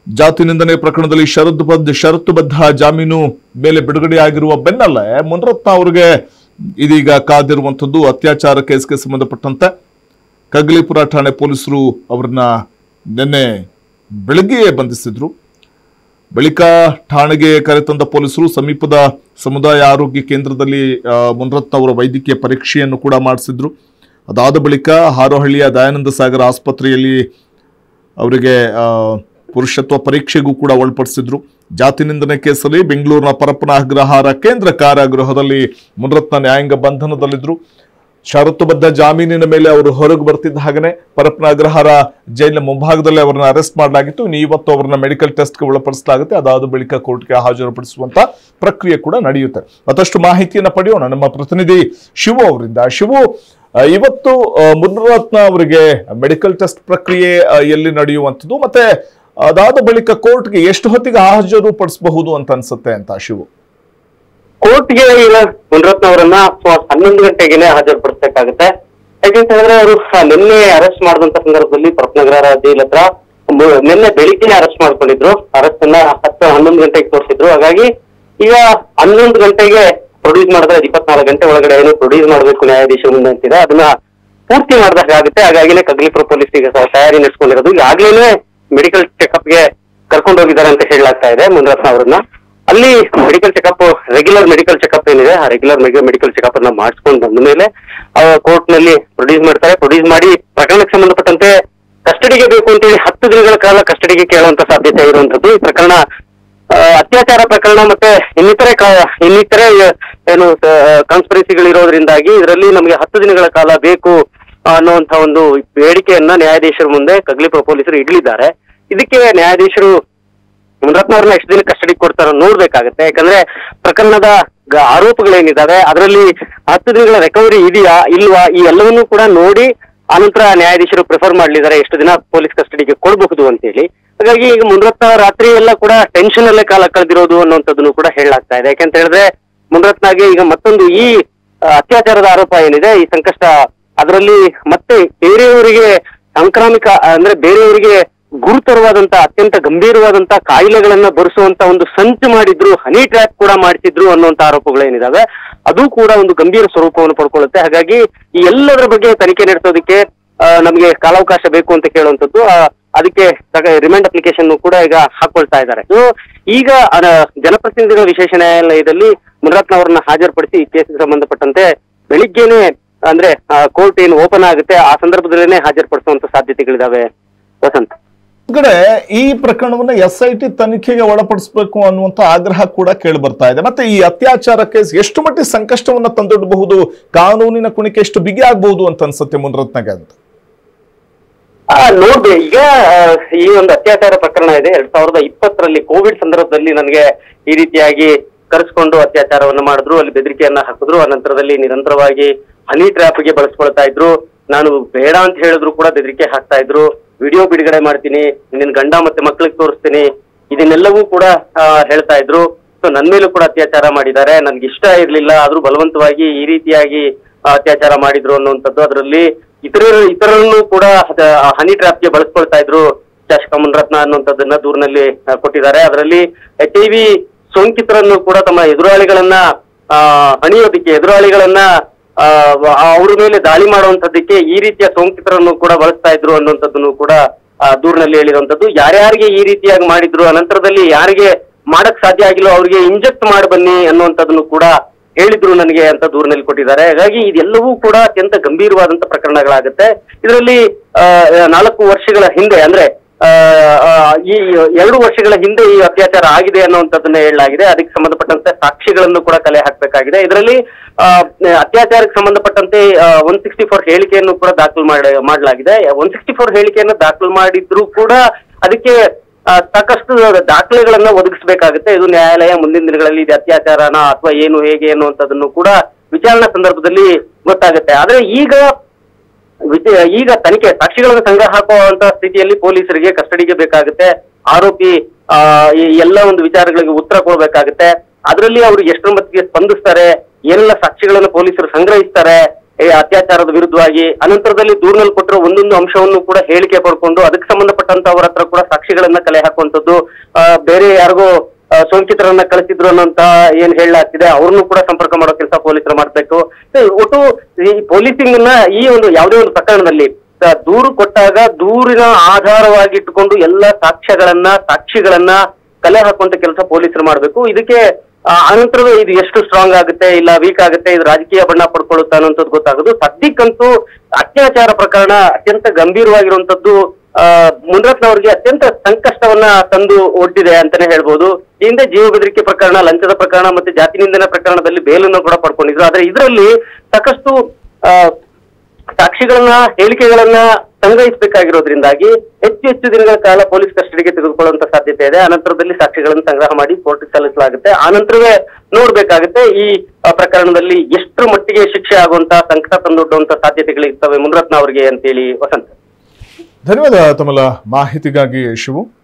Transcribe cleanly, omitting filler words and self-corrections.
ಜಾತಿ ನಿಂದನೆ ಪ್ರಕರಣದಲ್ಲಿ ಷರತ್ತುಬದ್ಧ ಜಾಮೀನು ಮೇಲೆ ಬಿಡುಗಡೆಯಾಗಿರುವ ಬೆನ್ನಲ್ಲೇ ಮುನಿರತ್ನ ಅವರಿಗೆ ಇದೀಗ ಕಾದಿರುವಂತದ್ದು ಅತ್ಯಾಚಾರ ಕೇಸ್ಗೆ ಸಂಬಂಧಪಟ್ಟಂತೆ ಕಗ್ಲಿಪುರ ಠಾಣೆ ಪೊಲೀಸರು ಅವರನ್ನ ನಿನ್ನೆ ಬೆಳಗ್ಗೆಯೇ ಬಂಧಿಸಿದ್ರು. ಬಳಿಕ ಠಾಣೆಗೆ ಕರೆತಂದ ಪೊಲೀಸರು ಸಮೀಪದ ಸಮುದಾಯ ಆರೋಗ್ಯ ಕೇಂದ್ರದಲ್ಲಿ ಮುನಿರತ್ನ ಅವರ ವೈದ್ಯಕೀಯ ಪರೀಕ್ಷೆಯನ್ನು ಕೂಡ ಮಾಡಿಸಿದ್ರು. ಅದಾದ ಬಳಿಕ ಹಾರೋಹಳ್ಳಿಯ ದಯಾನಂದ ಸಾಗರ ಆಸ್ಪತ್ರೆಯಲ್ಲಿ ಅವರಿಗೆ ಪುರುಷತ್ವ ಪರೀಕ್ಷೆಗೂ ಕೂಡ ಒಳಪಡಿಸಿದ್ರು. ಜಾತಿ ನಿಂದನೆ ಕೇಸಲ್ಲಿ ಬೆಂಗಳೂರಿನ ಪರಪ್ಪನ ಅಗ್ರಹಾರ ಕೇಂದ್ರ ಕಾರಾಗೃಹದಲ್ಲಿ ಮುನಿರತ್ನ ನ್ಯಾಯಾಂಗ ಬಂಧನದಲ್ಲಿದ್ರು. ಷರತ್ತುಬದ್ಧ ಜಾಮೀನಿನ ಮೇಲೆ ಅವರು ಹೊರಗೆ ಬರ್ತಿದ್ದ ಹಾಗೆಯೇ ಪರಪ್ಪನ ಅಗ್ರಹಾರ ಜೈಲಿನ ಮುಂಭಾಗದಲ್ಲಿ ಅವರನ್ನ ಅರೆಸ್ಟ್ ಮಾಡಲಾಗಿತ್ತು. ಇನ್ನು ಇವತ್ತು ಅವರನ್ನ ಮೆಡಿಕಲ್ ಟೆಸ್ಟ್ಗೆ ಒಳಪಡಿಸಲಾಗುತ್ತೆ. ಅದಾದ ಬಳಿಕ ಕೋರ್ಟ್ಗೆ ಹಾಜರುಪಡಿಸುವಂತ ಪ್ರಕ್ರಿಯೆ ಕೂಡ ನಡೆಯುತ್ತೆ. ಮತ್ತಷ್ಟು ಮಾಹಿತಿಯನ್ನು ಪಡೆಯೋಣ ನಮ್ಮ ಪ್ರತಿನಿಧಿ ಶಿವು ಅವರಿಂದ. ಶಿವು, ಇವತ್ತು ಮುನಿರತ್ನ ಅವರಿಗೆ ಮೆಡಿಕಲ್ ಟೆಸ್ಟ್ ಪ್ರಕ್ರಿಯೆ ಎಲ್ಲಿ ನಡೆಯುವಂಥದ್ದು, ಮತ್ತೆ ಅದಾದ ಬಳಿಕ ಕೋರ್ಟ್ಗೆ ಎಷ್ಟು ಹೊತ್ತಿಗೆ ಹಾಜರು ಪಡಿಸಬಹುದು ಅಂತ ಅನ್ಸುತ್ತೆ ಅಂತ ಶಿವು? ಕೋರ್ಟ್ಗೆ ಈಗ ಮುನಿರತ್ನ ಅವರನ್ನ 11 ಗಂಟೆಗೆ ಹಾಜರುಪಡಿಸಬೇಕಾಗುತ್ತೆ. ಯಾಕೆಂತ ಹೇಳಿದ್ರೆ ಅವರು ನಿನ್ನೆ ಅರೆಸ್ಟ್ ಮಾಡಿದಂತ ಸಂದರ್ಭದಲ್ಲಿ ಪರಪ್ಪನಗರ ಜೈಲ್ ಹತ್ರ ನಿನ್ನೆ ಬೆಳಿಗ್ಗೆ ಅರೆಸ್ಟ್ ಮಾಡ್ಕೊಂಡಿದ್ರು. ಅರೆಸ್ಟ್ ಅನ್ನ 11 ಗಂಟೆಗೆ ತೋರಿಸಿದ್ರು. ಹಾಗಾಗಿ ಈಗ 11 ಗಂಟೆಗೆ ಪ್ರೊಡ್ಯೂಸ್ ಮಾಡಿದ್ರೆ 24 ಗಂಟೆ ಒಳಗಡೆ ಏನು ಪ್ರೊಡ್ಯೂಸ್ ಮಾಡಬೇಕು ನ್ಯಾಯಾಧೀಶ ಮುಂದೆ ಅಂತಿದೆ, ಅದನ್ನ ಪೂರ್ತಿ ಮಾಡಿದಾಗುತ್ತೆ. ಹಾಗಾಗಿನೇ ಕಗ್ಲಿಪುರ ಪೊಲೀಸ್ ಈಗ ತಯಾರಿ ನಡೆಸ್ಕೊಂಡಿರೋದು. ಈಗಾಗಲೇ ಮೆಡಿಕಲ್ ಚೆಕಪ್ಗೆ ಕರ್ಕೊಂಡು ಹೋಗಿದ್ದಾರೆ ಅಂತ ಹೇಳಲಾಗ್ತಾ ಇದೆ ಮುನಿರತ್ನ ಅವರನ್ನ. ಅಲ್ಲಿ medical checkup, regular medical checkup ಏನಿದೆ ಆ ರೆಗ್ಯುಲರ್ ಮೆಡಿಕಲ್ ಚೆಕಪ್ ಅನ್ನ ಮಾಡಿಸ್ಕೊಂಡು ಬಂದ ಮೇಲೆ ಕೋರ್ಟ್ ನಲ್ಲಿ ಪ್ರೊಡ್ಯೂಸ್ ಮಾಡ್ತಾರೆ. ಪ್ರೊಡ್ಯೂಸ್ ಮಾಡಿ ಪ್ರಕರಣಕ್ಕೆ ಸಂಬಂಧಪಟ್ಟಂತೆ ಕಸ್ಟಡಿಗೆ ಬೇಕು ಅಂತೇಳಿ 10 ದಿನಗಳ ಕಾಲ ಕಸ್ಟಡಿಗೆ ಕೇಳುವಂತ ಸಾಧ್ಯತೆ ಇರುವಂತದ್ದು. ಈ ಪ್ರಕರಣ ಅತ್ಯಾಚಾರ ಪ್ರಕರಣ ಮತ್ತೆ ಇನ್ನಿತರೆ ಏನು ಕಾನ್ಸ್ಪಿರಸಿಗಳಿರೋದ್ರಿಂದಾಗಿ ಇದರಲ್ಲಿ ನಮಗೆ 10 ದಿನಗಳ ಕಾಲ ಬೇಕು ಅನ್ನುವಂತ ಒಂದು ಬೇಡಿಕೆಯನ್ನ ನ್ಯಾಯಾಧೀಶರ ಮುಂದೆ ಕಗ್ಲಿಪುರ ಪೊಲೀಸರು ಇಡ್ಲಿದ್ದಾರೆ. ಇದಕ್ಕೆ ನ್ಯಾಯಾಧೀಶರು ಮುನಿರತ್ನ ಅವ್ರನ್ನ ಎಷ್ಟು ದಿನ ಕಸ್ಟಡಿ ಕೊಡ್ತಾರೋ ನೋಡ್ಬೇಕಾಗತ್ತೆ. ಯಾಕಂದ್ರೆ ಪ್ರಕರಣದ ಆರೋಪಗಳೇನಿದಾವೆ ಅದರಲ್ಲಿ 10 ದಿನಗಳ ರಿಕವರಿ ಇದೆಯಾ ಇಲ್ವಾ ಈ ಎಲ್ಲವನ್ನೂ ಕೂಡ ನೋಡಿ ಆನಂತರ ನ್ಯಾಯಾಧೀಶರು ಪ್ರಿಫರ್ ಮಾಡ್ಲಿದ್ದಾರೆ ಎಷ್ಟು ದಿನ ಪೊಲೀಸ್ ಕಸ್ಟಡಿಗೆ ಕೊಡಬಹುದು ಅಂತೇಳಿ. ಹಾಗಾಗಿ ಈಗ ಮುನಿರತ್ನ ರಾತ್ರಿ ಎಲ್ಲ ಕೂಡ ಟೆನ್ಷನ್ ಅಲ್ಲೇ ಕಾಲ ಕಳೆದಿರೋದು ಅನ್ನುವಂಥದ್ದನ್ನು ಕೂಡ ಹೇಳಲಾಗ್ತಾ ಇದೆ. ಯಾಕಂತ ಹೇಳಿದ್ರೆ ಮುನಿರತ್ನಗೆ ಈಗ ಮತ್ತೊಂದು ಈ ಅತ್ಯಾಚಾರದ ಆರೋಪ ಏನಿದೆ, ಈ ಸಂಕಷ್ಟ, ಅದರಲ್ಲಿ ಮತ್ತೆ ಬೇರೆಯವರಿಗೆ ಸಾಂಕ್ರಾಮಿಕ ಅಂದ್ರೆ ಬೇರೆಯವರಿಗೆ ಗುರುತರವಾದಂತ ಅತ್ಯಂತ ಗಂಭೀರವಾದಂತ ಕಾಯಿಲೆಗಳನ್ನ ಬರೆಸುವಂತ ಒಂದು ಸಂಚು ಮಾಡಿದ್ರು, ಹನಿ ಟ್ರ್ಯಾಪ್ ಕೂಡ ಮಾಡಿಸಿದ್ರು ಅನ್ನುವಂತ ಆರೋಪಗಳೇನಿದಾವೆ ಅದು ಕೂಡ ಒಂದು ಗಂಭೀರ ಸ್ವರೂಪವನ್ನು ಪಡ್ಕೊಳ್ಳುತ್ತೆ. ಹಾಗಾಗಿ ಈ ಎಲ್ಲದರ ಬಗ್ಗೆ ತನಿಖೆ ನಡೆಸೋದಕ್ಕೆ ನಮಗೆ ಕಾಲಾವಕಾಶ ಬೇಕು ಅಂತ ಕೇಳುವಂಥದ್ದು. ಅದಕ್ಕೆ ರಿಮಾಂಡ್ ಅಪ್ಲಿಕೇಶನ್ ಕೂಡ ಈಗ ಹಾಕೊಳ್ತಾ ಇದ್ದಾರೆ. ಸೊ ಈಗ ಜನಪ್ರತಿನಿಧಿಗಳ ವಿಶೇಷ ನ್ಯಾಯಾಲಯದಲ್ಲಿ ಮುನಿರತ್ನ ಅವರನ್ನ ಹಾಜರುಪಡಿಸಿ ಈ ಕೇಸಿಗೆ ಸಂಬಂಧಪಟ್ಟಂತೆ ಬೆಳಿಗ್ಗೆನೆ ಅಂದ್ರೆ ಕೋರ್ಟ್ ಏನು ಓಪನ್ ಆಗುತ್ತೆ ಆ ಸಂದರ್ಭದಲ್ಲೇನೆ ಹಾಜರುಪಡಿಸುವಂತ ಸಾಧ್ಯತೆಗಳಿದಾವೆ. ವಸಂತ್, ಕಡೆ ಈ ಪ್ರಕರಣವನ್ನ SIT ತನಿಖೆಗೆ ಒಳಪಡಿಸಬೇಕು ಅನ್ನುವಂತ ಆಗ್ರಹ ಕೂಡ ಕೇಳಿ ಬರ್ತಾ ಇದೆ. ಮತ್ತೆ ಈ ಅತ್ಯಾಚಾರ ಕೇಸ್ ಎಷ್ಟು ಮಟ್ಟಿಗೆ ಸಂಕಷ್ಟವನ್ನ ತಂದೊಡ್ಡಬಹುದು, ಕಾನೂನಿನ ಕುಣಿಕೆ ಎಷ್ಟು ಬಿಗಿ ಆಗಬಹುದು ಅಂತ ಅನ್ಸುತ್ತೆ ಮುನಿರತ್ನಗೆ ಅಂತ? ನೋಡ್ದೆ ಈಗ ಈ ಒಂದು ಅತ್ಯಾಚಾರ ಪ್ರಕರಣ ಇದೆ 2020ರಲ್ಲಿ ಕೋವಿಡ್ ಸಂದರ್ಭದಲ್ಲಿ ನನಗೆ ಈ ರೀತಿಯಾಗಿ ಕರೆಸ್ಕೊಂಡು ಅತ್ಯಾಚಾರವನ್ನು ಮಾಡಿದ್ರು, ಅಲ್ಲಿ ಬೆದರಿಕೆಯನ್ನ ಹಾಕಿದ್ರು. ಆ ನಂತರದಲ್ಲಿ ನಿರಂತರವಾಗಿ ಹನಿ ಟ್ರ್ಯಾಪ್ಗೆ ಬಳಸ್ಕೊಳ್ತಾ ಇದ್ರು. ನಾನು ಬೇಡ ಅಂತ ಹೇಳಿದ್ರು ಕೂಡ ಬೆದರಿಕೆ ಹಾಕ್ತಾ ಇದ್ರು. ವಿಡಿಯೋ ಬಿಡುಗಡೆ ಮಾಡ್ತೀನಿ, ನಿನ್ನ ಗಂಡ ಮತ್ತೆ ಮಕ್ಳಿಗೆ ತೋರಿಸ್ತೀನಿ, ಇದನ್ನೆಲ್ಲವೂ ಕೂಡ ಹೇಳ್ತಾ ಇದ್ರು. ಸೊ ನನ್ ಮೇಲೂ ಕೂಡ ಅತ್ಯಾಚಾರ ಮಾಡಿದ್ದಾರೆ, ನನ್ಗೆ ಇಷ್ಟ ಇರ್ಲಿಲ್ಲ ಆದ್ರೂ ಬಲವಂತವಾಗಿ ಈ ರೀತಿಯಾಗಿ ಅತ್ಯಾಚಾರ ಮಾಡಿದ್ರು ಅನ್ನುವಂಥದ್ದು. ಅದರಲ್ಲಿ ಇತರರನ್ನು ಕೂಡ ಹನಿ ಟ್ರ್ಯಾಪ್ಗೆ ಬಳಸ್ಕೊಳ್ತಾ ಇದ್ರು ಶಾಸಕ ಮುನಿರತ್ನ ಅನ್ನುವಂಥದ್ದನ್ನ ದೂರಿನಲ್ಲಿ ಕೊಟ್ಟಿದ್ದಾರೆ. ಅದರಲ್ಲಿ HIV ಸೋಂಕಿತರನ್ನು ಕೂಡ ತಮ್ಮ ಎದುರಾಳಿಗಳನ್ನ ಹಣಿಯೋದಿಕ್ಕೆ, ಎದುರಾಳಿಗಳನ್ನ ಅವ್ರ ಮೇಲೆ ದಾಳಿ ಮಾಡುವಂತದ್ದಕ್ಕೆ ಈ ರೀತಿಯ ಸೋಂಕಿತರನ್ನು ಕೂಡ ಬಳಸ್ತಾ ಇದ್ರು ಅನ್ನುವಂಥದ್ದನ್ನು ಕೂಡ ದೂರಿನಲ್ಲಿ ಹೇಳಿರುವಂತದ್ದು. ಯಾರ್ಯಾರಿಗೆ ಈ ರೀತಿಯಾಗಿ ಮಾಡಿದ್ರು, ಅನಂತರದಲ್ಲಿ ಯಾರಿಗೆ ಮಾಡಕ್ ಸಾಧ್ಯ ಆಗಿಲ್ಲ ಅವ್ರಿಗೆ ಇಂಜೆಕ್ಟ್ ಮಾಡಿ ಬನ್ನಿ ಅನ್ನುವಂಥದ್ದನ್ನು ಕೂಡ ಹೇಳಿದ್ರು ನನಗೆ ಅಂತ ದೂರಿನಲ್ಲಿ ಕೊಟ್ಟಿದ್ದಾರೆ. ಹಾಗಾಗಿ ಇದೆಲ್ಲವೂ ಕೂಡ ಅತ್ಯಂತ ಗಂಭೀರವಾದಂತ ಪ್ರಕರಣಗಳಾಗುತ್ತೆ. ಇದರಲ್ಲಿ 4 ವರ್ಷಗಳ ಹಿಂದೆ ಅಂದ್ರೆ ಈ 2 ವರ್ಷಗಳ ಹಿಂದೆ ಈ ಅತ್ಯಾಚಾರ ಆಗಿದೆ ಅನ್ನುವಂಥದ್ದನ್ನ ಹೇಳಲಾಗಿದೆ. ಅದಕ್ಕೆ ಸಂಬಂಧಪಟ್ಟಂತೆ ಸಾಕ್ಷಿಗಳನ್ನು ಕೂಡ ಕಲೆ ಹಾಕಬೇಕಾಗಿದೆ. ಇದರಲ್ಲಿ ಅತ್ಯಾಚಾರಕ್ಕೆ ಸಂಬಂಧಪಟ್ಟಂತೆ 164 ಹೇಳಿಕೆಯನ್ನು ಕೂಡ ದಾಖಲು ಮಾಡಲಾಗಿದೆ. 164 ಹೇಳಿಕೆಯನ್ನು ದಾಖಲು ಮಾಡಿದ್ರು ಕೂಡ ಅದಕ್ಕೆ ಸಾಕಷ್ಟು ದಾಖಲೆಗಳನ್ನ ಒದಗಿಸಬೇಕಾಗುತ್ತೆ. ಇದು ನ್ಯಾಯಾಲಯ ಮುಂದಿನ ದಿನಗಳಲ್ಲಿ ಇದು ಅತ್ಯಾಚಾರನ ಅಥವಾ ಏನು ಹೇಗೆ ಅನ್ನುವಂಥದ್ದನ್ನು ಕೂಡ ವಿಚಾರಣಾ ಸಂದರ್ಭದಲ್ಲಿ ಗೊತ್ತಾಗುತ್ತೆ. ಆದ್ರೆ ಈಗ ತನಿಖೆ ಸಾಕ್ಷಿಗಳನ್ನು ಸಂಗ್ರಹ ಹಾಕುವಂತ ಸ್ಥಿತಿಯಲ್ಲಿ ಪೊಲೀಸರಿಗೆ ಕಸ್ಟಡಿಗೆ ಬೇಕಾಗುತ್ತೆ. ಆರೋಪಿ ಈ ಎಲ್ಲ ಒಂದು ವಿಚಾರಗಳಿಗೆ ಉತ್ತರ ಕೊಡಬೇಕಾಗುತ್ತೆ. ಅದರಲ್ಲಿ ಅವರು ಎಷ್ಟರ ಮಟ್ಟಿಗೆ ಸ್ಪಂದಿಸ್ತಾರೆ, ಏನೆಲ್ಲ ಸಾಕ್ಷಿಗಳನ್ನು ಪೊಲೀಸರು ಸಂಗ್ರಹಿಸ್ತಾರೆ, ಈ ಅತ್ಯಾಚಾರದ ವಿರುದ್ಧವಾಗಿ ಅನಂತರದಲ್ಲಿ ದೂರಿನಲ್ಲಿ ಕೊಟ್ಟಿರೋ ಒಂದೊಂದು ಅಂಶವನ್ನು ಕೂಡ ಹೇಳಿಕೆ ಪಡ್ಕೊಂಡು ಅದಕ್ಕೆ ಸಂಬಂಧಪಟ್ಟಂತ ಅವರ ಹತ್ರ ಕೂಡ ಸಾಕ್ಷಿಗಳನ್ನ ಕಲೆ ಹಾಕುವಂಥದ್ದು, ಬೇರೆ ಯಾರಿಗೋ ಸೋಂಕಿತರನ್ನ ಕಳಿಸಿದ್ರು ಅನ್ನೋಂತ ಏನ್ ಹೇಳಲಾಗ್ತಿದೆ ಅವ್ರನ್ನು ಕೂಡ ಸಂಪರ್ಕ ಮಾಡೋ ಕೆಲಸ ಪೊಲೀಸರು ಮಾಡ್ಬೇಕು. ಒಟ್ಟು ಈ ಪೊಲೀಸಿಂಗ್ ನ ಈ ಒಂದು ಯಾವುದೇ ಒಂದು ಪ್ರಕರಣದಲ್ಲಿ ದೂರು ಕೊಟ್ಟಾಗ ದೂರಿನ ಆಧಾರವಾಗಿ ಇಟ್ಟುಕೊಂಡು ಎಲ್ಲ ಸಾಕ್ಷಿಗಳನ್ನ ಕಲೆ ಹಾಕುವಂತ ಕೆಲಸ ಪೊಲೀಸರು ಮಾಡ್ಬೇಕು. ಇದಕ್ಕೆ ಅನಂತರವೇ ಇದು ಎಷ್ಟು ಸ್ಟ್ರಾಂಗ್ ಆಗುತ್ತೆ ಇಲ್ಲ ವೀಕ್ ಆಗುತ್ತೆ, ಇದು ರಾಜಕೀಯ ಬಣ್ಣ ಪಡ್ಕೊಳ್ಳುತ್ತೆ ಅನ್ನೋಂಥದ್ದು ಗೊತ್ತಾಗೋದು. ಸದ್ಯಕ್ಕಂತೂ ಅತ್ಯಾಚಾರ ಪ್ರಕರಣ ಅತ್ಯಂತ ಗಂಭೀರವಾಗಿರುವಂತದ್ದು ಮುನಿರತ್ನ ಅವರಿಗೆ ಅತ್ಯಂತ ಸಂಕಷ್ಟವನ್ನ ತಂದು ಒಡ್ಡಿದೆ ಅಂತಾನೆ ಹೇಳ್ಬೋದು. ಹಿಂದೆ ಜೀವ ಬೆದರಿಕೆ ಪ್ರಕರಣ, ಲಂಚದ ಪ್ರಕರಣ ಮತ್ತೆ ಜಾತಿ ನಿಂದನೆ ಪ್ರಕರಣದಲ್ಲಿ ಬೇಲನ್ನು ಕೂಡ ಪಡ್ಕೊಂಡಿದ್ರು. ಆದ್ರೆ ಇದರಲ್ಲಿ ಸಾಕಷ್ಟು ಸಾಕ್ಷಿಗಳನ್ನ ಹೇಳಿಕೆಗಳನ್ನ ಸಂಗ್ರಹಿಸಬೇಕಾಗಿರೋದ್ರಿಂದಾಗಿ ಹೆಚ್ಚು ದಿನಗಳ ಕಾಲ ಪೊಲೀಸ್ ಕಸ್ಟಡಿಗೆ ತೆಗೆದುಕೊಳ್ಳುವಂತ ಸಾಧ್ಯತೆ ಇದೆ. ಅನಂತರದಲ್ಲಿ ಸಾಕ್ಷಿಗಳನ್ನು ಸಂಗ್ರಹ ಮಾಡಿ ಕೋರ್ಟ್ಗೆ ಸಲ್ಲಿಸಲಾಗುತ್ತೆ. ಆನಂತರವೇ ನೋಡ್ಬೇಕಾಗುತ್ತೆ ಈ ಪ್ರಕರಣದಲ್ಲಿ ಎಷ್ಟು ಮಟ್ಟಿಗೆ ಶಿಕ್ಷೆ ಆಗುವಂತ ಸಂಕಟ ತಂದೊಡ್ಡುವಂತ ಸಾಧ್ಯತೆಗಳಿರ್ತವೆ ಮುನಿರತ್ನ ಅವರಿಗೆ ಅಂತೇಳಿ. ವಸಂತ್, ಧನ್ಯವಾದ ತಮ್ಮ ಮಾಹಿತಿಗಾಗಿ ಶಿವು.